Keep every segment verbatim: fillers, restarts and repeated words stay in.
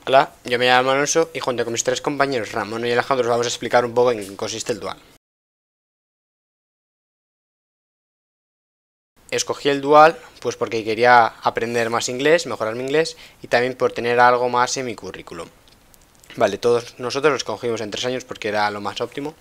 Hola, yo me llamo Alonso y junto con mis tres compañeros Ramón y Alejandro os vamos a explicar un poco en qué consiste el dual. Escogí el dual pues porque quería aprender más inglés, mejorar mi inglés y también por tener algo más en mi currículum. Vale, todos nosotros lo escogimos en tres años porque era lo más óptimo.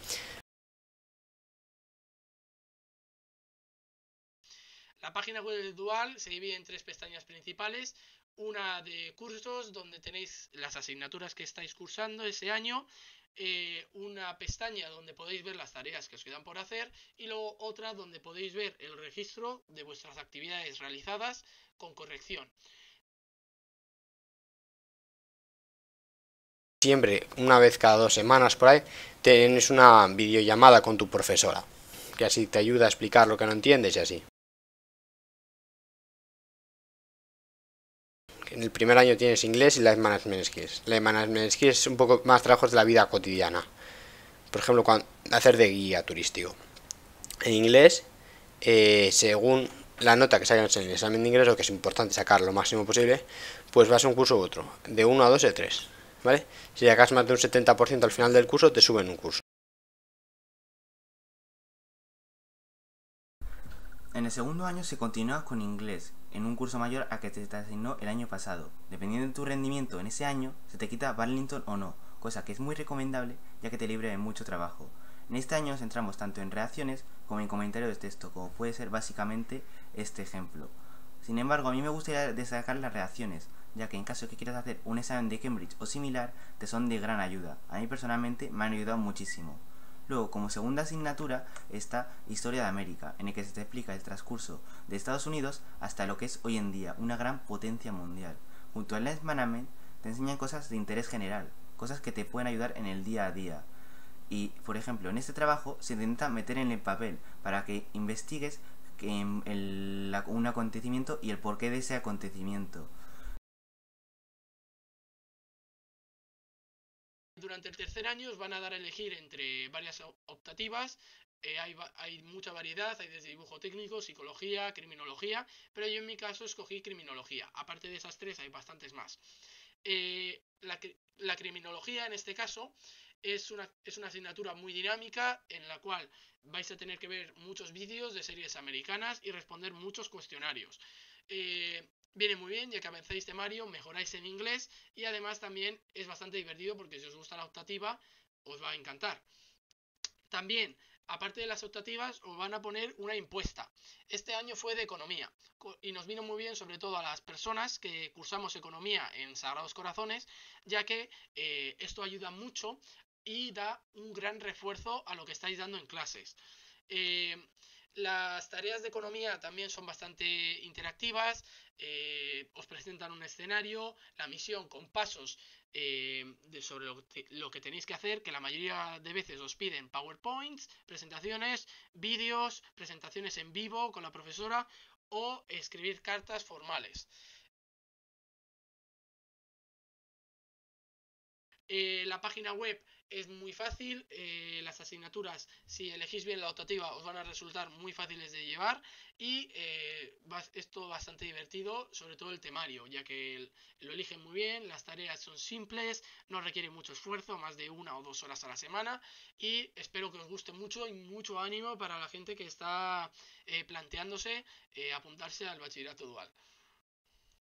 La página web del Dual se divide en tres pestañas principales. Una de cursos, donde tenéis las asignaturas que estáis cursando ese año. Eh, una pestaña donde podéis ver las tareas que os quedan por hacer. Y luego otra donde podéis ver el registro de vuestras actividades realizadas con corrección. Siempre, una vez cada dos semanas por ahí, tienes una videollamada con tu profesora, que así te ayuda a explicar lo que no entiendes y así. En el primer año tienes inglés y Life Management Skills. Life Management Skills es un poco más trabajos de la vida cotidiana. Por ejemplo, cuando, hacer de guía turístico. En inglés, eh, según la nota que sacas en el examen de ingreso, que es importante sacar lo máximo posible, pues vas a un curso u otro, de uno a dos y tres, ¿vale? Si sacas más de un setenta por ciento al final del curso, te suben un curso. En el segundo año se continúa con inglés, en un curso mayor a que te asignó el año pasado. Dependiendo de tu rendimiento en ese año, se te quita Burlington o no, cosa que es muy recomendable ya que te libra de mucho trabajo. En este año nos centramos tanto en reacciones como en comentarios de texto, como puede ser básicamente este ejemplo. Sin embargo, a mí me gustaría destacar las reacciones, ya que en caso de que quieras hacer un examen de Cambridge o similar, te son de gran ayuda. A mí personalmente me han ayudado muchísimo. Luego, como segunda asignatura, está Historia de América, en el que se te explica el transcurso de Estados Unidos hasta lo que es hoy en día, una gran potencia mundial. Junto al Lens Management, te enseñan cosas de interés general, cosas que te pueden ayudar en el día a día. Y, por ejemplo, en este trabajo se intenta meter en el papel para que investigues el, un acontecimiento y el porqué de ese acontecimiento. Durante el tercer año os van a dar a elegir entre varias optativas. Eh, hay, hay mucha variedad, hay desde dibujo técnico, psicología, criminología, pero yo en mi caso escogí criminología. Aparte de esas tres hay bastantes más. Eh, la, la criminología en este caso es una, es una asignatura muy dinámica en la cual vais a tener que ver muchos vídeos de series americanas y responder muchos cuestionarios. Eh, viene muy bien, ya que avanzáis temario, mejoráis en inglés y además también es bastante divertido porque si os gusta la optativa os va a encantar. También, aparte de las optativas, os van a poner una impuesta. Este año fue de economía y nos vino muy bien sobre todo a las personas que cursamos economía en Sagrados Corazones, ya que eh, esto ayuda mucho y da un gran refuerzo a lo que estáis dando en clases. Eh, las tareas de economía también son bastante interactivas, eh, os presentan un escenario, la misión con pasos eh, de sobre lo que, lo que tenéis que hacer, que la mayoría de veces os piden PowerPoints, presentaciones, vídeos, presentaciones en vivo con la profesora o escribir cartas formales. Eh, la página web es muy fácil, eh, las asignaturas, si elegís bien la optativa, os van a resultar muy fáciles de llevar y eh, es todo bastante divertido, sobre todo el temario, ya que el, lo eligen muy bien, las tareas son simples, no requieren mucho esfuerzo, más de una o dos horas a la semana y espero que os guste mucho y mucho ánimo para la gente que está eh, planteándose eh, apuntarse al bachillerato dual.